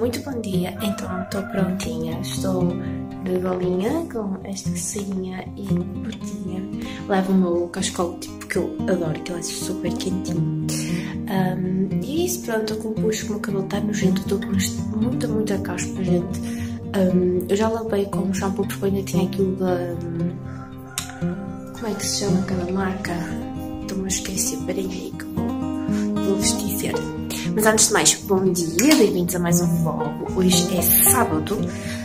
Muito bom dia, então estou prontinha, estou de bolinha com esta sainha e botinha. Levo o meu cachecol tipo que eu adoro, que ele é super quentinho. E isso, pronto, eu compus que o meu cabelo está nojento, estou com muita caspa, gente. Eu já lavei com o shampoo porque ainda tinha aquilo da... como é que se chama aquela marca? Estou-me a esquecer, peraí aí que vou-vos dizer. Mas antes de mais, bom dia, bem-vindos a mais um vlog. Hoje é sábado.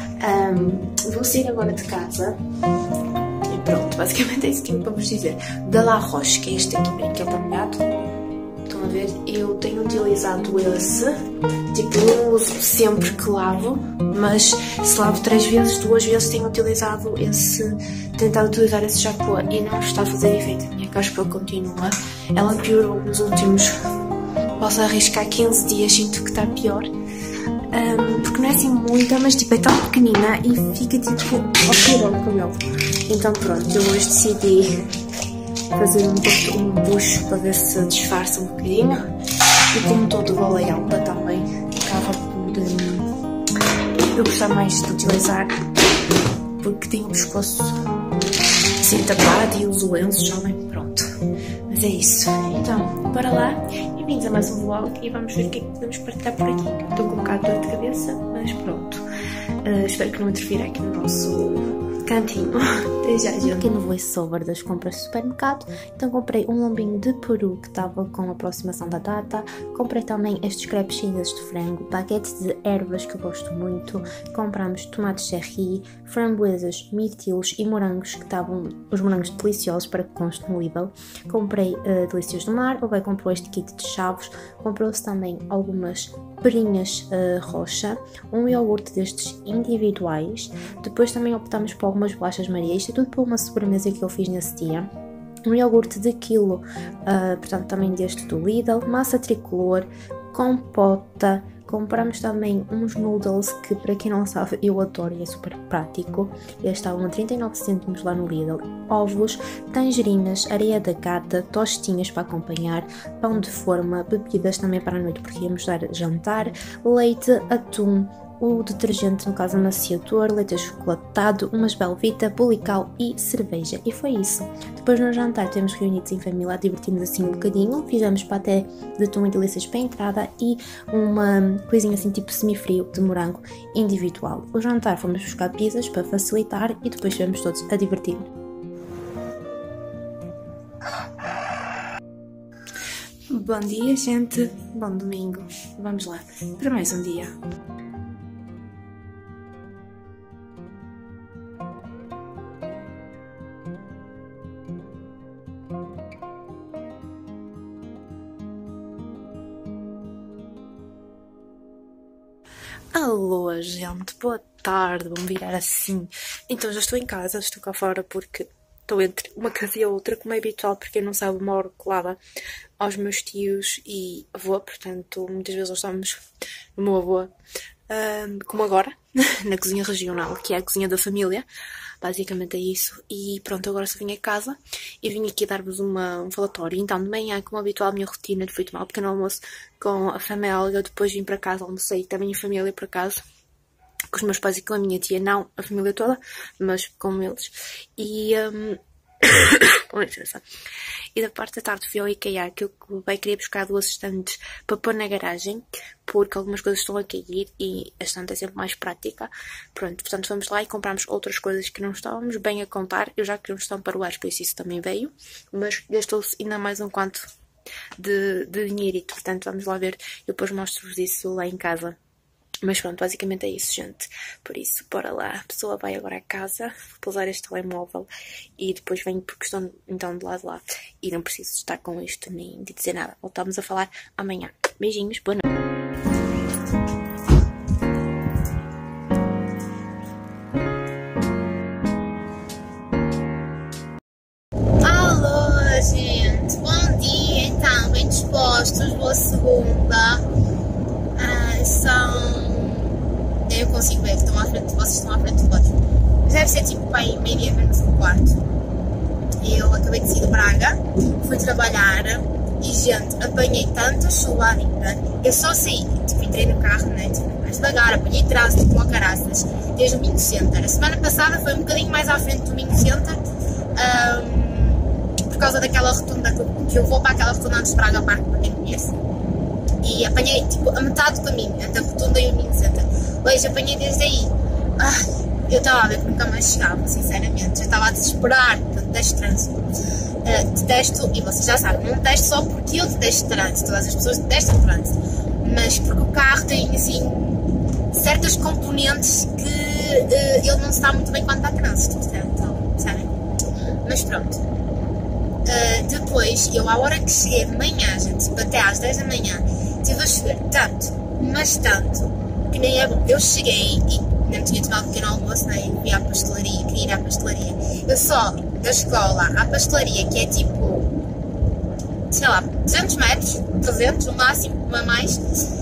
Vou sair agora de casa. E pronto, basicamente é isso que eu vou vos dizer. Da La Roche, que é este aqui, bem, que ele está molhado. Estão a ver? Eu tenho utilizado esse. Tipo, não uso sempre que lavo, mas se lavo 3 vezes, 2 vezes tenho utilizado esse. Tentado utilizar esse shampoo e não está a fazer efeito. A minha caspa continua. Ela piorou nos últimos... Posso arriscar 15 dias, sinto que está pior. Porque não é assim muita, mas tipo é tão pequenina e fica tipo ao pior o cabelo. Então pronto, eu hoje decidi fazer um bucho para ver se disfarça um bocadinho. E como estou de bola alta também, acaba por eu gostar mais de utilizar, porque tenho o pescoço assim tapado e uso lenços também, pronto. Mas é isso. Então, bora lá. Bem-vindos a mais um vlog e vamos ver o que é que podemos partilhar por aqui. Estou com um bocado de dor de cabeça, mas pronto. Espero que não interfira aqui no nosso cantinho. Até já, gente. Aqui no voiceover das compras do supermercado, então comprei um lombinho de peru que estava com a aproximação da data. Comprei também estes crepes chineses de frango, baguetes de ervas que eu gosto muito. Compramos tomates cherry, framboesas, mirtilos e morangos, que estavam os morangos deliciosos para que conste no label. Comprei delícias do mar, o Bem comprou este kit de chaves, comprou-se também algumas perinhas roxa, um iogurte destes individuais. Depois também optamos por algumas bolachas Maria, isto é tudo para uma sobremesa que eu fiz nesse dia. Um iogurte de quilo, portanto também deste do Lidl, massa tricolor, compota. Compramos também uns noodles que, para quem não sabe, eu adoro e é super prático. Eles estavam a 39 cêntimos lá no Lidl. Ovos, tangerinas, areia da gata, tostinhas para acompanhar, pão de forma, bebidas também para a noite porque íamos dar jantar, leite, atum, o detergente, no caso amaciador, leite achocolatado, umas Belvita, bulical e cerveja. E foi isso. Depois no jantar temos reunidos em família, divertimos assim um bocadinho, fizemos paté de atum e delícias para a entrada e uma coisinha assim tipo semi-frio de morango individual. O jantar fomos buscar pizzas para facilitar e depois estivemos todos a divertir. Bom dia, gente. Bom domingo. Vamos lá para mais um dia. Alô, gente, boa tarde, vamos virar assim. Então já estou em casa, estou cá fora porque estou entre uma casa e a outra, como é habitual, porque quem não sabe, moro colada aos meus tios e avô, portanto muitas vezes nós estamos no meu avô, como agora, na cozinha regional, que é a cozinha da família, basicamente é isso. E pronto, agora só vim a casa e vim aqui dar-vos um falatório. Então de manhã, como habitual, a minha rotina foi tomar um pequeno almoço com a família, depois vim para casa, almocei também em família por acaso, com os meus pais e com a minha tia, não a família toda, mas com eles. E com licença. E da parte da tarde fui ao IKEA, que eu queria buscar 2 estantes para pôr na garagem, porque algumas coisas estão a cair e a estante é sempre mais prática. Pronto, portanto vamos lá e compramos outras coisas que não estávamos bem a contar. Eu já queria um estão para o ar, por isso também veio, mas gastou-se ainda mais um quanto de dinheirito, portanto vamos lá ver, eu depois mostro-vos isso lá em casa. Mas pronto, basicamente é isso, gente. Por isso, bora lá. A pessoa vai agora a casa, vou pousar este telemóvel e depois venho porque estou então do lado de lá. E não preciso estar com isto nem de dizer nada. Voltamos a falar amanhã. Beijinhos, boa noite. Alô, gente. Bom dia, então. Bem dispostos. Boa segunda. Eu consigo ver que estão à frente, vocês estão à frente do outro. Mas deve ser tipo bem meio-dia menos um quarto. Eu acabei de sair de Braga, fui trabalhar E, gente, apanhei tanta chuva ainda. Eu só saí, tipo, entrei no carro, né? Tipo, mais devagar, apanhei trânsito como a caraças, desde o Minho Center. A semana passada foi um bocadinho mais à frente do Minho Center, por causa daquela rotunda que eu vou para aquela rotunda antes de Braga Park, para quem conhece. E apanhei, tipo, a metade do caminho, entre a rotunda e o Minho Center. Hoje apanhei desde aí. Eu estava a ver que nunca mais chegava, sinceramente. Eu estava a desesperar, eu detesto trânsito. Detesto, e vocês já sabem, não detesto só porque eu detesto trânsito, todas as pessoas detestam trânsito, mas porque o carro tem, assim, certas componentes que ele não está muito bem quando está trânsito, então, sabem? Mas pronto. Depois, eu à hora que cheguei de manhã, gente, até às 10 da manhã, estive a chover tanto, mas tanto, que nem é bom. Eu cheguei e não tinha tomado pequeno almoço, né? E fui à pastelaria, queria ir à pastelaria. Eu só, da escola à pastelaria, que é tipo, sei lá, 200 metros, 300 no máximo, não é mais,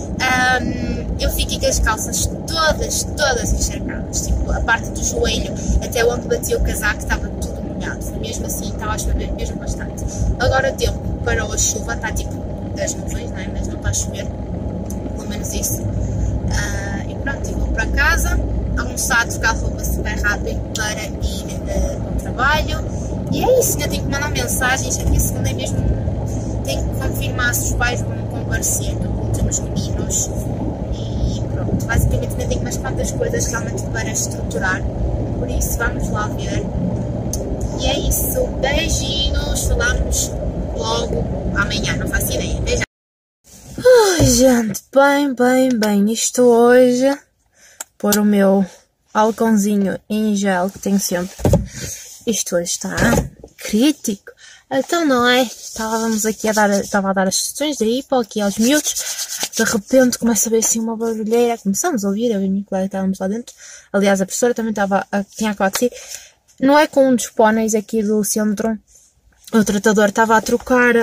eu fiquei com as calças todas encharcadas, tipo, a parte do joelho, até onde batia o casaco, estava tudo molhado. Foi mesmo assim, estava a chover mesmo bastante. Agora o tempo parou a chuva, está tipo das nuvens, não é? Mas não está a chover, pelo menos isso. E pronto, eu vou para casa, almoçar, trocar roupa super rápido para ir para o trabalho. E é isso, eu tenho que mandar mensagens. A minha segunda é mesmo, tenho que confirmar se os pais vão comparecer dos últimos meninos. E pronto, basicamente ainda tenho umas quantas coisas realmente para estruturar. Por isso, vamos lá ver. E é isso, beijinhos, falamos logo amanhã, não faço ideia. Beijo. Ai, gente, bem, isto hoje, pôr o meu alcãozinho em gel, que tenho sempre, isto hoje está crítico. Então não é, estava a dar as sessões da IPA aqui aos miúdos, de repente começa a ver assim uma barulheira, começamos a ouvir, eu e a minha colega estávamos lá dentro, aliás a professora também tinha acabado de sair, não é com um dos póneis aqui do centro, o tratador estava a trocar,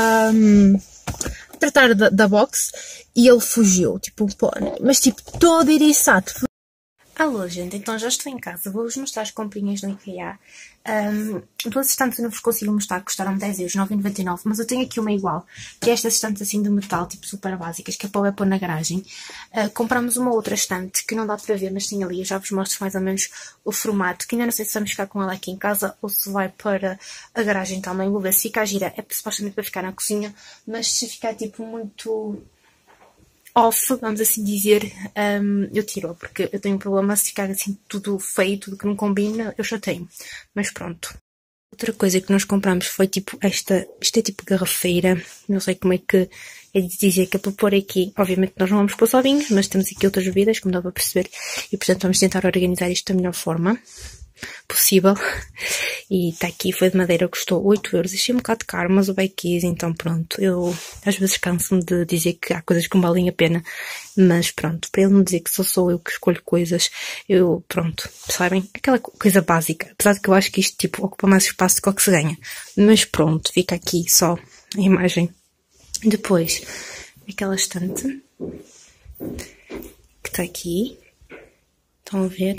tratar da box e ele fugiu, tipo um pônei, mas tipo todo eriçado. Alô, gente, então já estou em casa, vou-vos mostrar as comprinhas do IKEA. Duas estantes eu não vos consigo mostrar, custaram 10 euros, 9,99, mas eu tenho aqui uma igual, que é estas estantes assim de metal, tipo super básicas, que é para pôr na garagem. Compramos uma outra estante, que não dá para ver, mas tem ali, eu já vos mostro mais ou menos o formato, que ainda não sei se vamos ficar com ela aqui em casa, ou se vai para a garagem também, vou ver se fica a gira, é supostamente para ficar na cozinha, mas se ficar tipo muito off, vamos assim dizer, eu tiro, porque eu tenho um problema se ficar assim tudo feio, tudo que não combina, eu chateio. Mas pronto. Outra coisa que nós compramos foi tipo isto é tipo garrafeira, não sei como é que é de dizer, que é para pôr aqui. Obviamente nós não vamos pôr só vinhos, mas temos aqui outras bebidas, como dá para perceber, e portanto vamos tentar organizar isto da melhor forma possível. E está aqui, foi de madeira, custou 8 euros. Achei um bocado caro, mas o bem quis, então pronto. Eu às vezes canso-me de dizer que há coisas que não valem a pena, mas pronto, para ele não dizer que sou eu que escolho coisas, eu, pronto, sabem? Aquela coisa básica. Apesar de que eu acho que isto, tipo, ocupa mais espaço do que o que se ganha. Mas pronto, fica aqui só a imagem. Depois, aquela estante que está aqui. Estão a ver?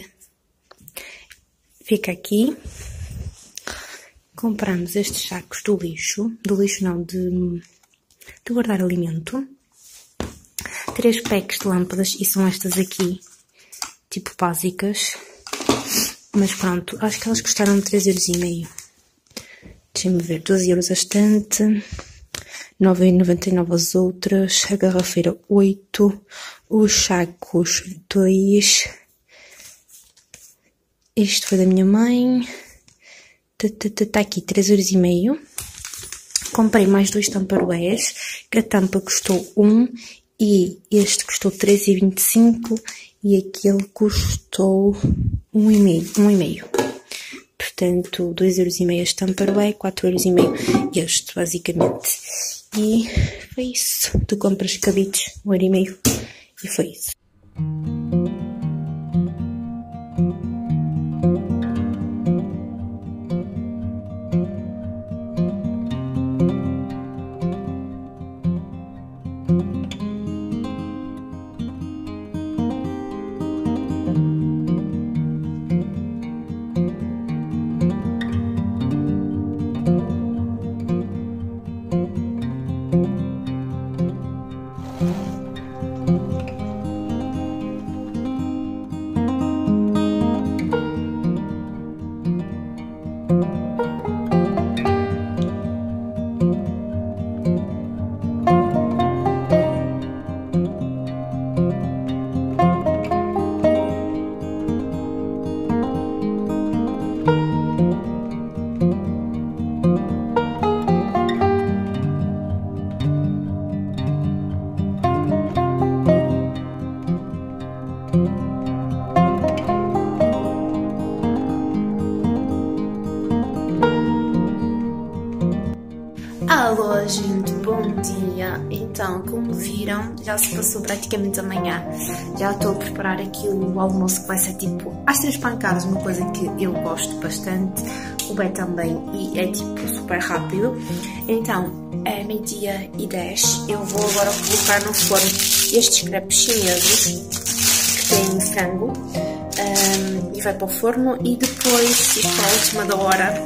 Fica aqui. Compramos estes sacos do lixo não, de guardar alimento. 3 packs de lâmpadas, e são estas aqui, tipo básicas. Mas pronto, acho que elas custaram 3,5 euros. Deixem-me ver, 12 euros a estante, 9,99 as outras, a garrafeira 8, os sacos 2. Isto foi da minha mãe. Está aqui 3,5 euros. Comprei mais 2 tupperwares, que a tampa custou 1 e este custou 3,25 e aquele custou 1,5. Portanto, 2,5 euros este tupperware, 4,5 euros este, basicamente. E foi isso. Tu compras cabides, 1,5 e foi isso. Olá gente, bom dia. Então, como viram, já se passou praticamente a manhã. Já estou a preparar aqui o almoço, que vai ser tipo às 3 pancadas, uma coisa que eu gosto bastante, o Bé também, e é tipo super rápido. Então, é 12h10, eu vou agora colocar no forno estes crepes chineses que têm frango, e vai para o forno, e depois, para a última da hora,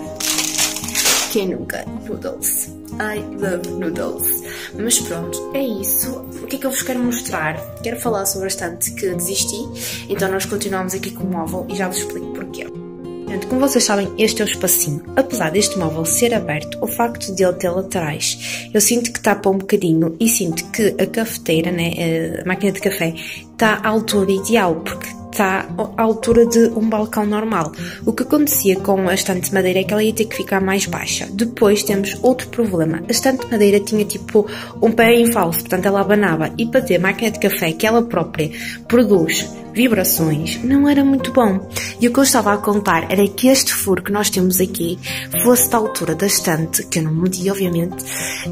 quem nunca? Noodles. I love noodles. Mas pronto, é isso. O que é que eu vos quero mostrar? Quero falar sobre a estante que desisti, então nós continuamos aqui com o móvel e já vos explico porquê. Portanto, como vocês sabem, este é o espacinho. Apesar deste móvel ser aberto, o facto de ele ter laterais, eu sinto que tapa um bocadinho e sinto que a cafeteira, né, a máquina de café, está à altura ideal, porque está à altura de um balcão normal. O que acontecia com a estante de madeira é que ela ia ter que ficar mais baixa. Depois temos outro problema. A estante de madeira tinha tipo um pé em falso, portanto ela abanava. E para ter máquina de café que ela própria produz vibrações, não era muito bom. E o que eu estava a contar era que este furo que nós temos aqui fosse da altura da estante, que eu não medi obviamente,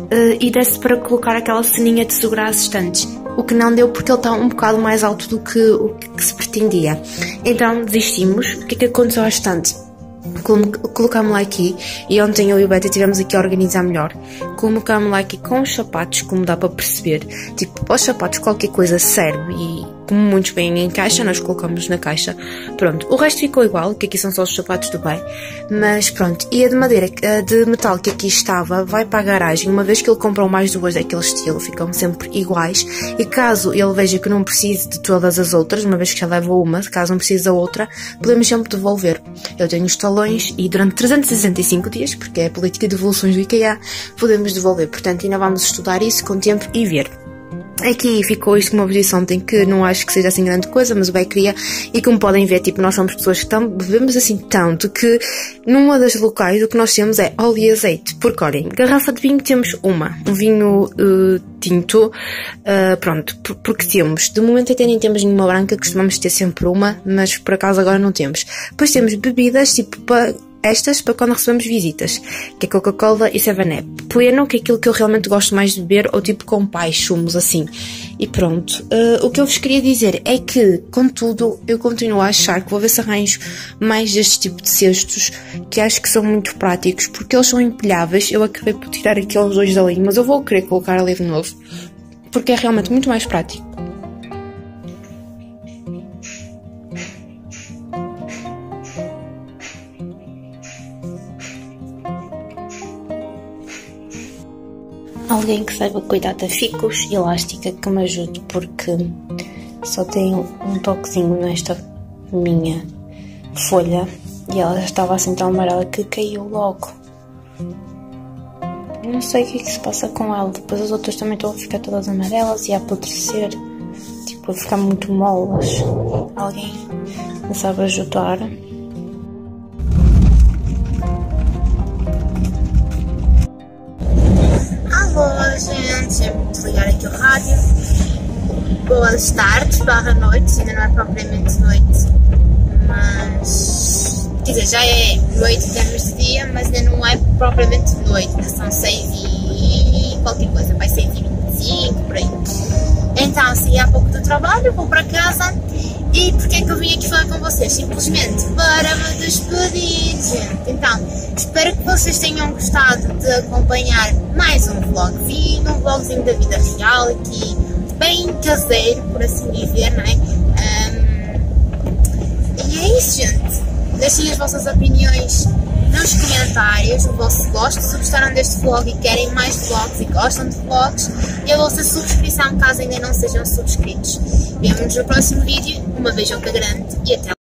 e desse para colocar aquela ceninha de segurar as estantes. O que não deu porque ele está um bocado mais alto do que o que se pretendia. Então desistimos. O que é que aconteceu à estante? Colocámos-la aqui, e ontem eu e o Beta estivemos aqui a organizar melhor. Colocámos-la aqui com os sapatos, como dá para perceber. Tipo, para os sapatos qualquer coisa serve, e como muitos vêm em caixa, nós colocamos na caixa. Pronto, o resto ficou igual, que aqui são só os sapatos do bem. Mas pronto, e a de madeira, a de metal que aqui estava, vai para a garagem. Uma vez que ele comprou mais duas daquele estilo, ficam sempre iguais. E caso ele veja que não precise de todas as outras, uma vez que já leva uma, caso não precise da outra, podemos sempre devolver. Eu tenho os talões e durante 365 dias, porque é a política de devoluções do IKEA, podemos devolver. Portanto, ainda vamos estudar isso com tempo e ver. Aqui ficou isto com uma posição em que não acho que seja assim grande coisa, mas o bem queria, e como podem ver, tipo, nós somos pessoas que bebemos assim tanto que numa das locais o que nós temos é óleo e azeite, porque olhem, garrafa de vinho temos um vinho tinto, pronto, porque temos, de momento até nem temos nenhuma branca, costumamos ter sempre uma, mas por acaso agora não temos. Depois temos bebidas, tipo, estas para quando recebemos visitas, que é Coca-Cola e 7-Up. Pleno, que é aquilo que eu realmente gosto mais de beber, ou tipo com pais, chumos assim. E pronto. O que eu vos queria dizer é que, contudo, eu continuo a achar que vou ver se arranjo mais deste tipo de cestos, que acho que são muito práticos, porque eles são empilháveis. Eu acabei por tirar aqueles dois dali, mas eu vou querer colocar ali de novo, porque é realmente muito mais prático. Alguém que saiba cuidar da ficus elástica que me ajude, porque só tenho um toquezinho nesta minha folha e ela já estava assim tão amarela que caiu logo. Não sei o que é que se passa com ela. Depois as outras também estão a ficar todas amarelas e a apodrecer, tipo a ficar muito molas. Alguém me sabe ajudar? Alô, gente, vou desligar aqui o rádio. Boas tardes, noite, ainda não é propriamente noite, mas quer dizer, já é noite em termos de dia, mas ainda não é propriamente noite, ainda são 6 e qualquer coisa, vai 6h25 por aí. Então, saí há pouco do trabalho, vou para casa. E porquê é que eu vim aqui falar com vocês? Simplesmente para me despedir, gente. Então, espero que vocês tenham gostado de acompanhar mais um vlogzinho da vida real, aqui bem caseiro, por assim dizer, não é? E é isso, gente. Deixem as vossas opiniões nos comentários, o vosso gosto, se gostaram deste vlog e querem mais vlogs e gostam de vlogs, e a vossa subscrição caso ainda não sejam subscritos. Vemo-nos no próximo vídeo, uma beijoca grande e até